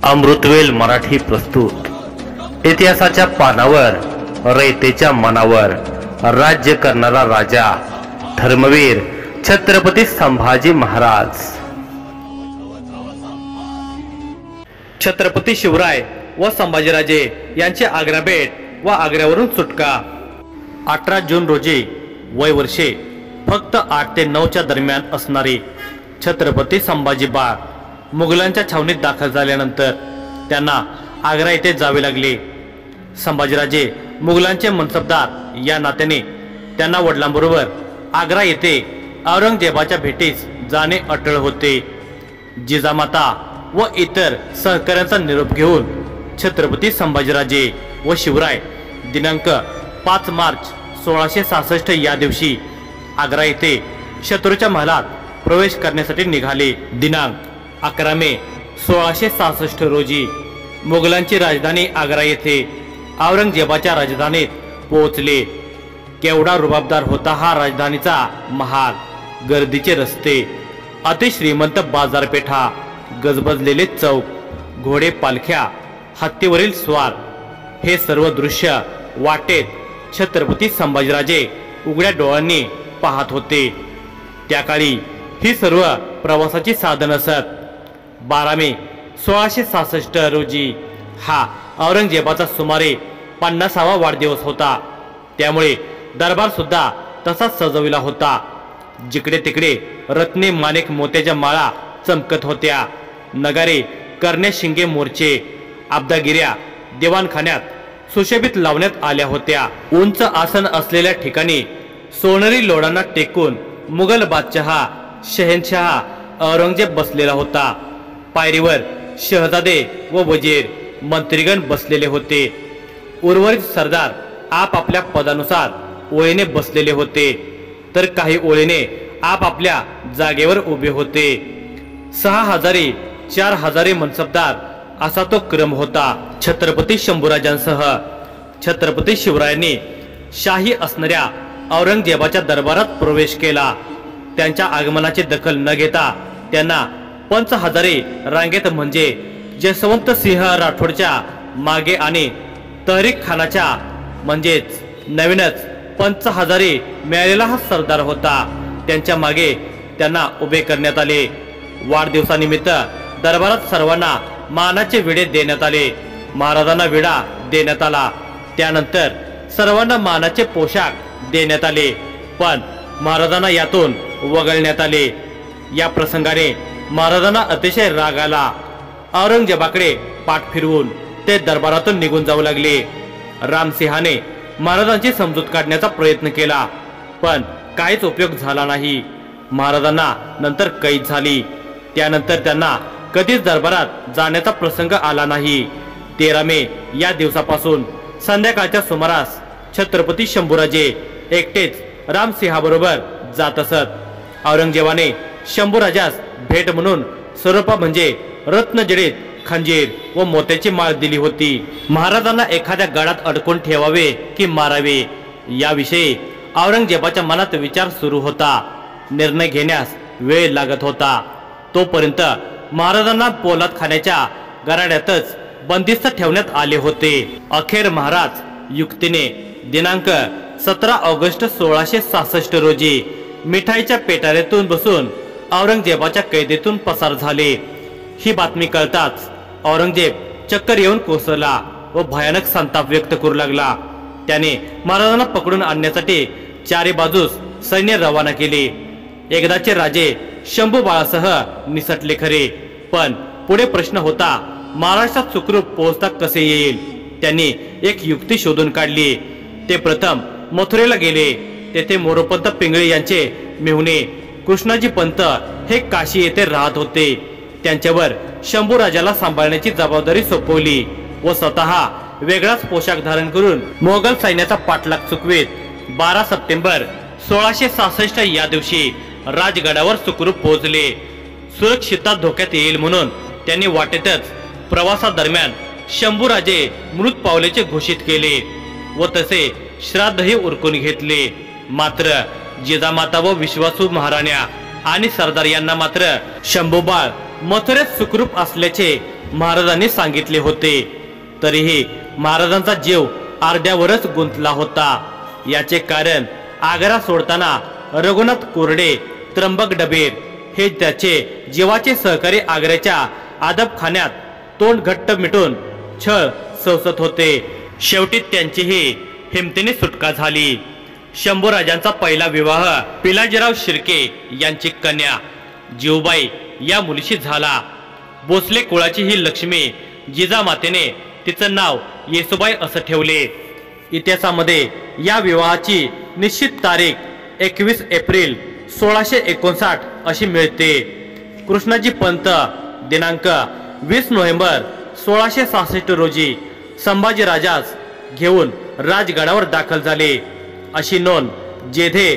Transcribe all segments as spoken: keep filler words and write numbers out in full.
अमृतवेल मराठी प्रस्तुत इतिहासाच्या पानावर रयतेच्या मनावर राज्य करणारा राजा धर्मवीर छत्रपती संभाजी महाराज। छत्रपती शिवराय व संभाजीराजे यांचे आग्रा भेट व आग्र्यावरून सुटका। अठरा जून रोजी वय वर्षे फक्त आठ ते नऊच्या दरम्यान असणारी छत्रपती संभाजी बाळ मुघलांच्या छावणीत दाखल झाल्यानंतर त्यांना आग्रा येथे जावे लागले। संभाजीराजे मुघलांचे मनसबदार या नात्याने त्यांना वडिलांबरोबर आग्रा येथे औरंगजेबाच्या भेटीस जाणे अटळ होते। जिजामाता व इतर सहकाऱ्यांचा निरोप घेऊन छत्रपती संभाजीराजे व शिवराय दिनांक पाच मार्च सोळाशे सहासष्ट या दिवशी आग्रा येथे शत्रूच्या महालात प्रवेश करण्यासाठी निघाले। दिनांक अकरा मे सोळाशे सहासष्ट रोजी मुघलांची राजधानी आग्रा येथे औरंगजेबाच्या राजधानीत पोहोचले। केवढा रुबाबदार होता हा राजधानीचा महाल। गर्दीचे रस्ते, अतिश्रीमंत बाजारपेठा, गजबजलेले चौक, घोडे पालख्या, हत्तीवरील स्वार, हे सर्व दृश्य वाटेत छत्रपती संभाजीराजे उघड्या डोळ्यांनी पाहत होते। त्या काळी ही सर्व प्रवासाची साधन असत। बारा मे सोळाशे सहासष्ट रोजी हा औरंगजेबाचा सुमारे पन्नासावा वाढदिवस होता। त्यामुळे दरबार सुद्धा तसाच सजविला होता। जिकडे तिकडे रत्ने माणिक मोत्याच्या माळा चमकत होत्या। नगारे, करण्या, शिंगे, मोर्चे, अब्दागिऱ्या दिवाणखान्यात सुशोभित लावण्यात आल्या होत्या। उंच आसन असलेल्या ठिकाणी सोनेरी लोडांना टेकून मुघल बादशहा शहेनशाह औरंगजेब बसलेला होता। पायरीवर शहजादे व वजीर मंत्रीगण बसलेले होते। उर्वरित सरदार आपापल्या पदानुसार ओळीने बसलेले होते, तर काही ओळीने आपापल्या जागेवर उभे होते। सहा हजारी चार हजारी मनसबदार असा तो क्रम होता। छत्रपती शंभूराजांसह छत्रपती शिवरायांनी शाही असणाऱ्या औरंगजेबाच्या दरबारात प्रवेश केला। त्यांच्या आगमनाची दखल न घेता त्यांना पंच हजारे रांगेत म्हणजे जसवंत सिंह राठोडच्या मागे आणि तहरीक खानाच्या म्हणजेच नवीनच पंच हजारे मिळालेला हा सरदार होता, त्यांच्या मागे त्यांना उभे करण्यात आले। वाढदिवसानिमित्त दरबारात सर्वांना मानाचे विडे देण्यात आले। महाराजांना विडा देण्यात आला। त्यानंतर सर्वांना मानाचे पोशाख देण्यात आले, पण महाराजांना यातून वगळण्यात आले। या प्रसंगाने महाराजांना अतिशय राग आला। औरंगजेबाकडे पाठ फिरवून ते दरबारातून निघून जाऊ लागले। रामसिंहाने महाराजांची समजूत काढण्याचा प्रयत्न केला, पण काहीच उपयोग झाला नाही। महाराजांना नंतर कैद झाली। त्यानंतर त्यांना कधीच दरबारात जाण्याचा प्रसंग आला नाही। तेरा मे या दिवसापासून संध्याकाळच्या सुमारास छत्रपती शंभूराजे एकटेच रामसिंहाबरोबर जात असत। औरंगजेबाने शंभूराजास भेट म्हणून स्वरूपा म्हणजे रत्नजडित खंजीर व मोत्याची माळ दिली होती। महाराजांना एखाद्या गडात अडकून ठेवावे की मारावे याविषयी औरंगजेबाच्या मनात विचार सुरू होता। निर्णय घेण्यास वेळ लागत होता। तोपर्यंत महाराजांना पोलादखान्याच्या गराड्यातच बंदिस्त ठेवण्यात आले होते। अखेर महाराज युक्तीने दिनांक सतरा ऑगस्ट सोळाशे सहासष्ट रोजी मिठाईच्या पेटाऱ्यातून बसून औरंगजेबाच्या कैदेतून पसार झाले। ही बातमी कळताच औरंगजेब चक्कर येऊन कोसळला व भयानक संताप व्यक्त करू लागला। त्याने महाराजांना पकडून आणण्यासाठी चारी बाजूस सैन्य रवाना केले। एकदाचे राजे शंभू बाळासह निसटले खरे, पण पुढे प्रश्न होता महाराष्ट्रात सुखरूप पोहोचता कसे येईल। त्यांनी एक युक्ती शोधून काढली। ते प्रथम मथुरेला गेले। तेथे मोरोपंत पिंगळे यांचे मेहुणे कृष्णाजी पंत हे काशी येथे राहत होते। त्यांच्यावर शंभूराजाला सांभाळण्याची जबाबदारी सोपवली व स्वतः वेगळाच पोशाख धारण करून मोगल सैन्याचा पाठलाग चुकवीत बारा सप्टेंबर सोळाशे सहासष्ट या दिवशी राजगडावर सुखरूप पोहोचले। सुरक्षितता धोक्यात येईल म्हणून त्यांनी वाटेतच प्रवासादरम्यान शंभूराजे मृत पावल्याचे घोषित केले व तसे श्राद्धही उरकून घेतले। मात्र जिजामाता व विश्वासू महाराण्या आणि सरदार यांना मात्र शंभूबाळ मथुरेत सुखरूप असल्याचे महाराजांनी सांगितले होते, तरीही महाराजांचा जीव अर्ध्यावरच गुंतला होता। याचे कारण आग्रा सोडताना रघुनाथ कोरडे, त्र्यंबक डबेर हे त्याचे जीवाचे सहकारी आग्र्याच्या आदबखान्यात तोंड घट्ट मिटून छळ सवसत होते। शेवटी त्यांचीही हिमतीने सुटका झाली। शंभूराजांचा पहिला विवाह पिलाजीराव शिर्के यांची कन्या जीवबाई या मुलीशी झाला। भोसले कुळाची ही लक्ष्मी जिजामातेने तिचं नाव येसुबाई असं ठेवले। इतिहासामध्ये या विवाहाची निश्चित तारीख एकवीस एप्रिल सोळाशे एकोणसाठ अशी मिळते। कृष्णाजी पंत दिनांक वीस नोव्हेंबर सोळाशे सहासष्ट रोजी संभाजी राजास घेऊन राजगडावर दाखल झाले अशी नोंद जेधे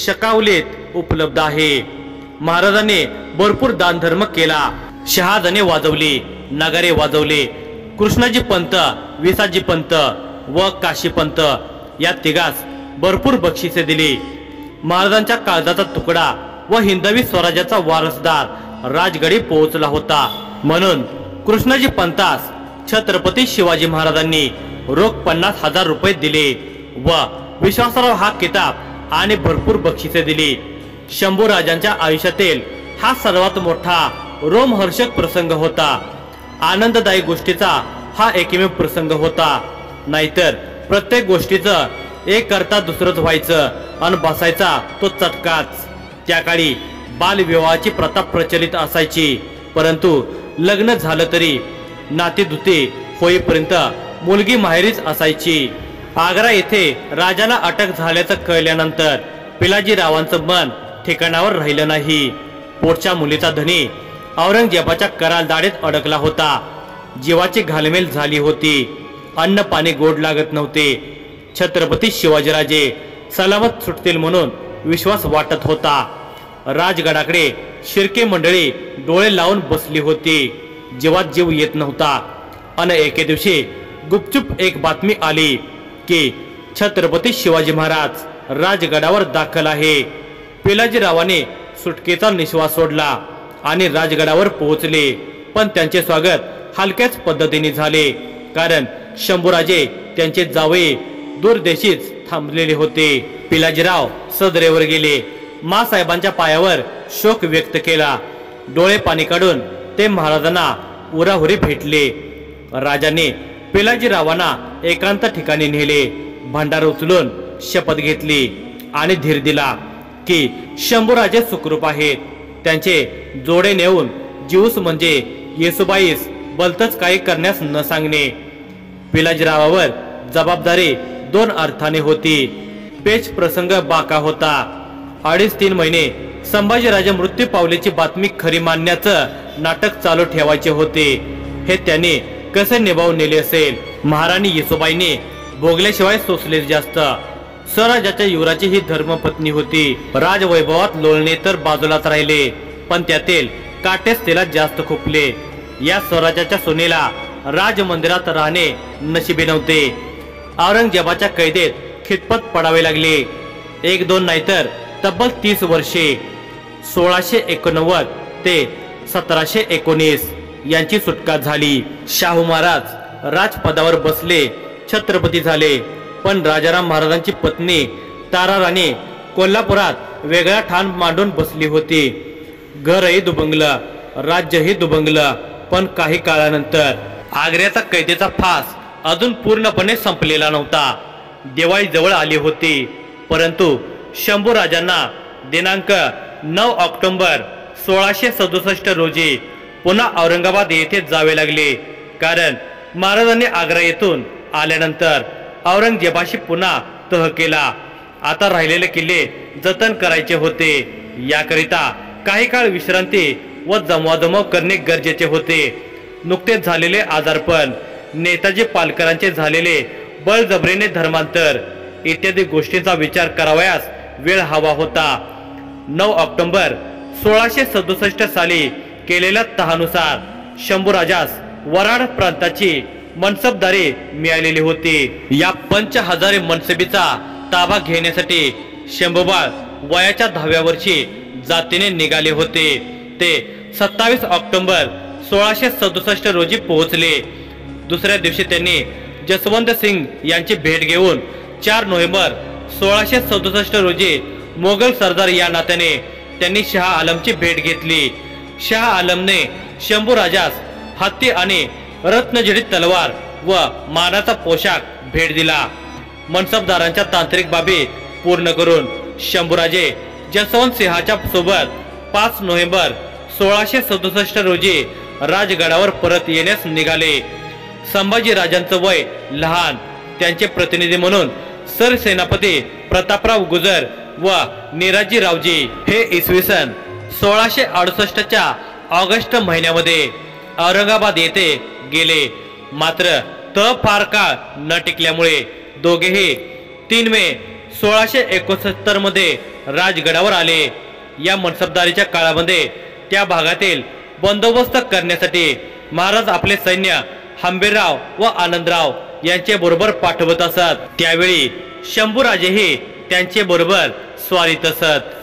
शकावलीत उपलब्ध आहे। महाराजांनी भरपूर दानधर्म केला। शहादाने वाजवली, नगारे वाजवले। कृष्णाजी पंत, विसाजी पंत व काशी पंत या तिघास भरपूर बक्षिसे दिली। महाराजांच्या काळजाचा तुकडा व हिंदवी स्वराज्याचा वारसदार राजगडी पोहोचला होता, म्हणून कृष्णाजी पंतास छत्रपती शिवाजी महाराजांनी रोख पन्नास हजार रुपये दिले व विश्वासराव हा किताब आणि भरपूर बक्षिसे दिली। शंभूराजांच्या आयुष्यातील हा सर्वात मोठा रोमहर्षक प्रसंग होता। आनंददायी गोष्टीचा हा एकमेव प्रसंग होता, नाहीतर प्रत्येक गोष्टीचं एक करता दुसरंच व्हायचं अन बसायचा तो चटकाच। त्या काळी बालविवाहाची प्रथा प्रचलित असायची, परंतु लग्न झालं तरी नातीदुती होईपर्यंत मुलगी माहेरीच असायची। आग्रा येथे राजाला अटक झाल्याचं कळल्यानंतर पिलाजीरावांचं मन ठिकाणावर राहिलं नाही। पोटच्या मुलीचा धनी औरंगजेबाच्या करालदाडीत अडकला होता। जीवाची घालमेल झाली होती। अन्न पाणी गोड लागत नव्हते। छत्रपती शिवाजीराजे सलामत सुटतील म्हणून विश्वास वाटत होता। राजगडाकडे शिर्के मंडळी डोळे लावून बसली होती। जीवात जीव येत नव्हता। अन एके दिवशी गुपचूप एक बातमी आली की छत्रपती शिवाजी महाराज राजगडावर दाखल आहे। पिलाजीरावाने सुटकेचा निश्वास सोडला आणि राजगडावर पोहोचले, पण त्यांचे स्वागत हलक्याच पद्धतीने झाले, कारण शंभूराजे त्यांचे जावई दूरदेशीच थांबलेले होते। पिलाजीराव सदरेवर गेले, मासाहेबांच्या पायावर शोक व्यक्त केला। डोळे पाणी काढून ते महाराजांना उराहुरी भेटले। राजाने पिलाजीरावांना एकांत ठिकाणी नेले, भांडार उचलून शपथ घेतली आणि धीर दिला की शंभूराजे सुखरूप आहेत। त्यांचे जोडे नेऊन जीवस म्हणजे येसुबाईस बलतच काही करण्यास न सांगणे। पिलाजीरावावर जबाबदारी दोन अर्थाने होती। पेच प्रसंग बाका होता। अडीच तीन महिने संभाजीराजे मृत्यू पावल्याची बातमी खरी मानण्याचं नाटक चालू ठेवायचे होते। हे त्याने कसे निभावून नेले असेल। महाराणी येसुबाईने भोगल्याशिवाय सोसले जास्त। स्वराज्याच्या युवराची ही धर्मपत्नी होती। राजवैभवात लोळणे तर बाजूलाच राहिले, पण त्यातील काटेच तिला जास्त खुपले। या स्वराज्याच्या सोनेला राजमंदिरात राहणे नशिबी नव्हते। औरंगजेबाच्या कैदेत खितपत पडावे लागले। एक दोन नाहीतर तब्बल तीस वर्षे सोळाशे एकोणनव्वद ते सतराशे एकोणीस यांची सुटका झाली। शाहू महाराज राजपदावर बसले, छत्रपती झाले, पण राजाराम महाराजांची पत्नी ताराराणी कोल्हापुरात वेगळा ठाण मांडून बसली होती। घरही दुबंगलं, राज्यही दुबंगलं, पण काही काळानंतर आग्र्याचा कैदेचा फास अजून पूर्णपणे संपलेला नव्हता। दिवाळी जवळ आली होती, परंतु शंभूराजांना दिनांक नऊ ऑक्टोबर सोळाशे सदुसष्ट रोजी पुन्हा औरंगाबाद येथे जावे लागले, कारण महाराजांनी आग्रा येथून आल्यानंतर औरंगजेबाशी पुन्हा तह केला। आता राहिलेले किल्ले जतन करायचे होते। याकरिता काही काळ विश्रांती व जमवाजमव करणे गरजेचे होते। नुकतेच झालेले आजारपण, नेताजी पालकरांचे झालेले बळजबरीने धर्मांतर इत्यादी गोष्टींचा विचार करावयास वेळ हवा होता। नऊ ऑक्टोबर सोळाशे सदुसष्ट साली केलेल्या तहानुसार शंभूराजास वराड प्रांताची मनसबदारी मिळालेली होती। या पंच हजारे मनसबीचा ताबा घेण्यासाठी शंभूबाळ वयाच्या दहाव्या वर्षी जातीने निघाले होते। ते सत्तावीस ऑक्टोबर सोळाशे सदुसष्ट रोजी पोहोचले। दुसऱ्या दिवशी त्यांनी जसवंत सिंग यांची भेट घेऊन चार नोव्हेंबर सोळाशे सदुसष्ट रोजी मोगल सरदार या नात्याने त्यांनी शाह आलमची भेट घेतली। शाह आलमने शंभू राजास हत्ती आणि रत्नजडित तलवार व मानाचा पोशाख भेट दिला। मनसबदारांच्या तांत्रिक बाबी पूर्ण करून शंभूराजे जसवंत सिंहाच्या सोबत पाच नोव्हेंबर सोळाशे सदुसष्ट रोजी राजगडावर परत येण्यास निघाले। संभाजी राजांचं वय लहान, त्यांचे प्रतिनिधी म्हणून सरसेनापती प्रतापराव गुजर व निराजी रावजी हे इसवी सन सोळाशे अडुसष्टच्या ऑगस्ट महिन्यामध्ये औरंगाबाद येथे गेले। मात्र त फार काळ न टिकल्यामुळे दोघेही तीन मे सोळाशे एकोणसत्तर मध्ये राजगडावर आले। या मनसबदारीच्या काळामध्ये त्या भागातील बंदोबस्त करण्यासाठी महाराज आपले सैन्य हंबीरराव व आनंदराव यांचे बरोबर पाठवत असत। त्यावेळी शंभूराजेही त्यांचे बरोबर स्वारीत असत।